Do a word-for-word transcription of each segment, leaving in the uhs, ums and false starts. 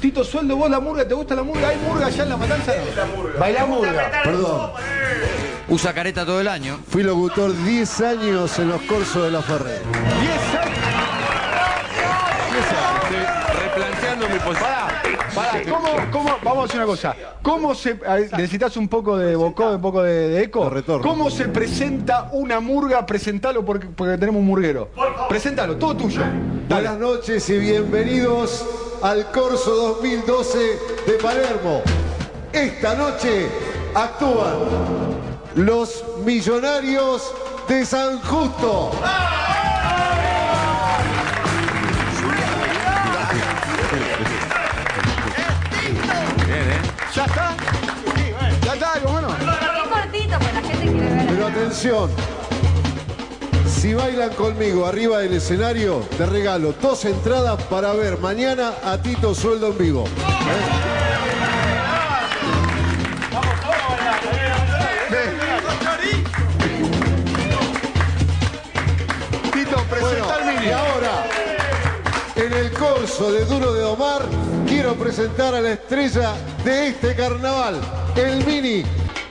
Tito Sueldo, vos la murga, ¿te gusta la murga? ¿Hay murga allá en La Matanza? No. Bailá murga. Perdón. Usa careta todo el año. Fui locutor diez años en los corsos de La Ferrer. diez años. Replanteando mi posición. Pará, ¿cómo, cómo, vamos a hacer una cosa. ¿Cómo se, necesitas un poco de vocó, un poco de, de eco? De retorno. ¿Cómo se presenta una murga? Presentalo porque, porque tenemos un murguero. Presentalo, todo tuyo. Dale. Buenas noches y bienvenidos al Corso dos mil doce de Palermo. Esta noche actúan los Millonarios de San Justo. ¿Ya está? ¿Ya está algo bueno? Es cortito, pues la gente quiere ver. Pero atención, si bailan conmigo arriba del escenario, te regalo dos entradas para ver mañana a Tito Sueldo en vivo. Tito, presenta el Bueno, mini. y ahora, en el corso de Duro de Domar, quiero presentar a la estrella de este carnaval, el Mini.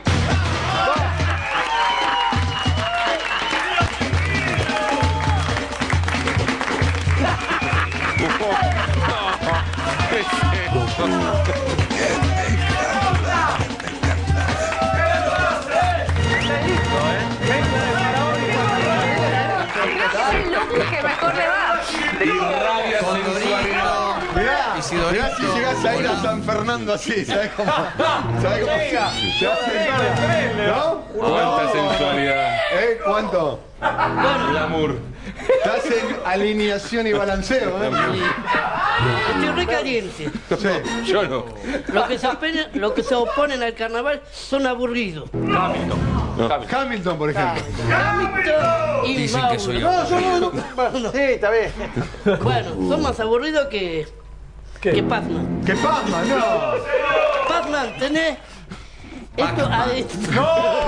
Es el look que mejor le va. Irradia sensualidad. Mirá, Isidorito. mirá si llegás a ir a San Fernando así, ¿sabés cómo? ¿Sabés cómo? Te hace ¿no? Cuánta sensualidad. ¿Eh? ¿Cuánto? Glamour. Estás en alineación y balanceo, ¿eh? Estoy re caliente. Sí. Yo no. Los que, se oponen, los que se oponen al carnaval son aburridos. Hamilton, por ejemplo. Hamilton y Dicen Mauro. que soy No, yo no, aburrido. no. Bueno, Sí, está bien. bueno, son más aburridos que, que Pazman. ¿Qué pasa? No. Pazman, tenés esto adentro. No.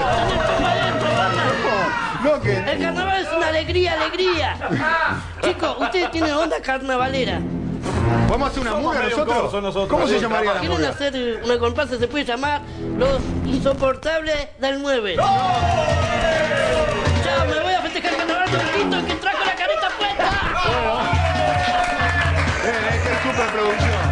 No, que... El carnaval es una alegría, alegría. Chicos, ustedes tienen onda carnavalera. ¿Vamos a hacer una murga nosotros? ¿Cómo se llamaría la ¿Quieren murga? hacer una comparsa? Se puede llamar Los Insoportables del nueve. Chao, me voy a festejar el carnaval con Tito, que trajo la careta puesta. Bien, esta es superproducción.